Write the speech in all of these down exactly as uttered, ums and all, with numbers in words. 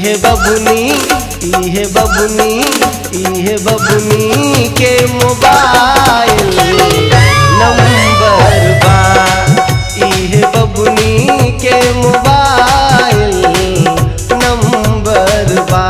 इहे बबुनी इहे बबुनी इहे बबुनी के मोबाइल नंबर बा। इहे बबुनी के मोबाइल नंबर बा।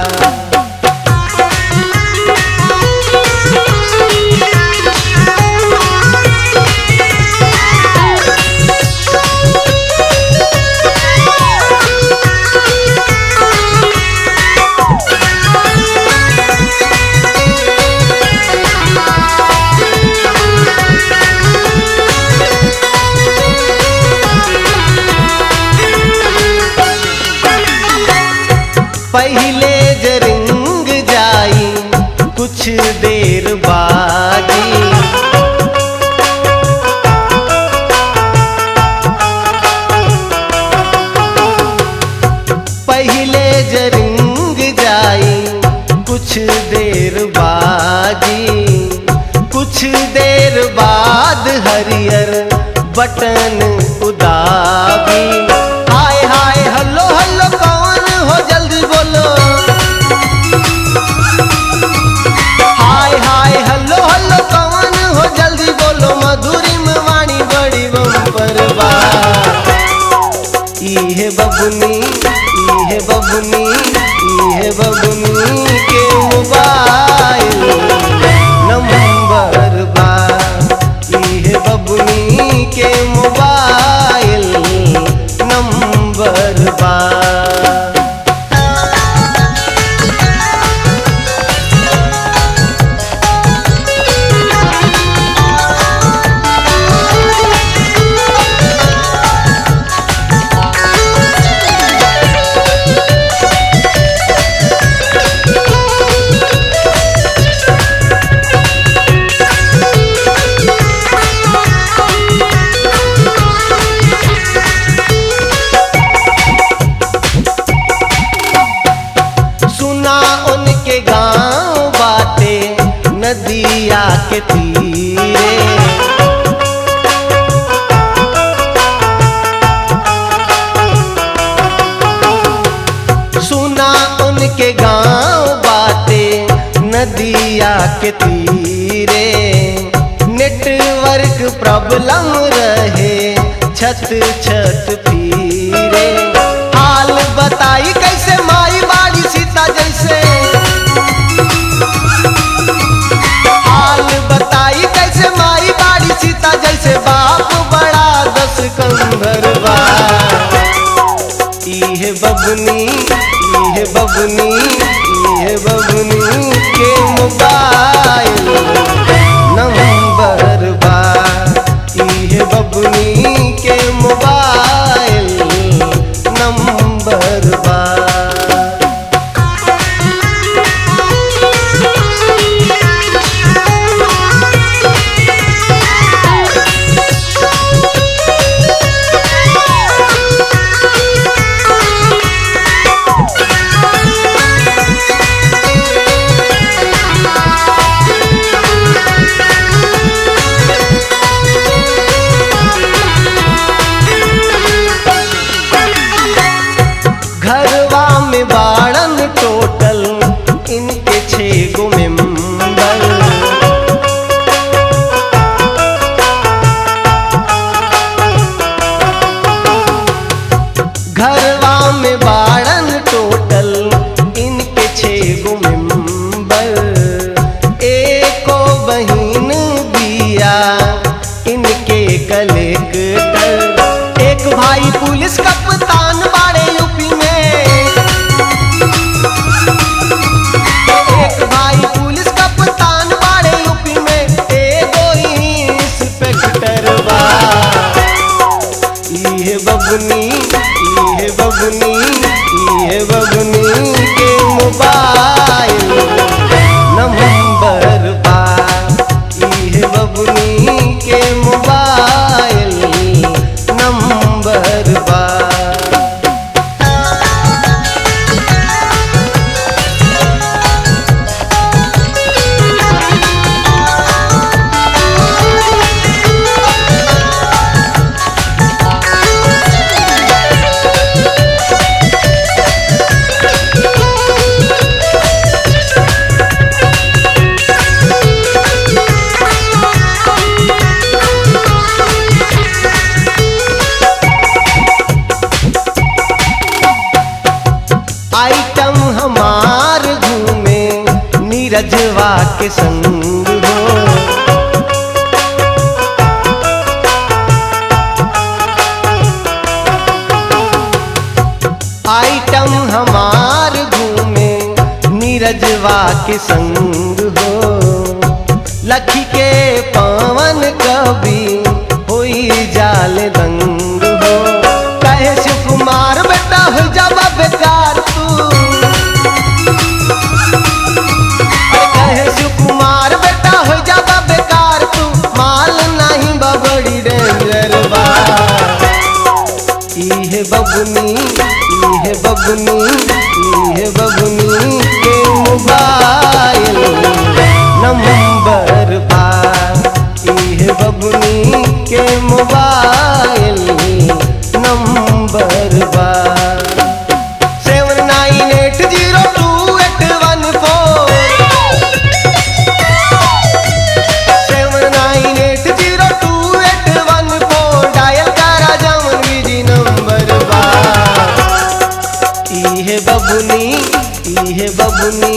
पहले जरिंग जाई कुछ देर बाजी, पहले जरिंग जाई कुछ देर बाजी, कुछ देर बाद हरियर बटन उदाबी। हाय हाय हल्लो हल्लो कौन हो जल्दी बोलो, हाय हाय हल्लो हल्लो कौन हो जल्दी बोलो, मधुरी में वाणी बड़ी बम्पर बा। इहे बबुनी इहे बबुनी इहे बबुनी के मोबाइल नंबर बा। इहे बबुनी के मोबाइल नंबर बा। नदिया के तीरे सुना उनके गांव बातें, नदिया के तीरे नेटवर्क प्रॉब्लम रहे छत छत फिरे। हाल बताई कैसे माई बाड़ी सीता जैसे, बताई कैसे माई बाड़ी सीता जैसे, बाप बड़ा दस कंधर बा। इहे बबुनी इहे बबुनी इहे बबुनी के मोबाइल नंबर बा। इहे बबुनी के मोबाइल नंबर बा। घरवा में बाड़न टोटल इनके छह गो मेंबर, घरवा में बाड़न टोटल इनके छह गो मेंबर। एको बहिन बिया इनके कलेक्टर, एक भाई पुलिस कप्तान बाड़े यूपी में, एक भाई पुलिस कप्तान बाड़े यूपी में, एगो इंस्पेक्टर बा। इहे बबुनी इहे बबुनी इहे बबुनी के मोबाइल नंबर बा। इहे बबुनी के मोबाइल नंबर बा। आइटम हमार घूमे नीरजवा के संग हो। आइटम हमार घूमे नीरजवा के संग हो। लखी के पवन कभी होई जाल दंग हो। कहे शिव कुमार बेटा हो जावा बेकार तू, कहे शिव कुमार बेटा हो जावा बेकार तू, माल नहीं बबड़ी डेंजर बा। इहे बबुनी इहे बबुनी इहे बबुनी के मोबाइल नंबर बा। इहे बबुनी के मोबाइल नंबर बा। Seven nine eight zero two eight one four, seven nine eight zero two eight one four, dial करा जवन बिजी नंबर बा। इहे बबुनी इहे बबुनी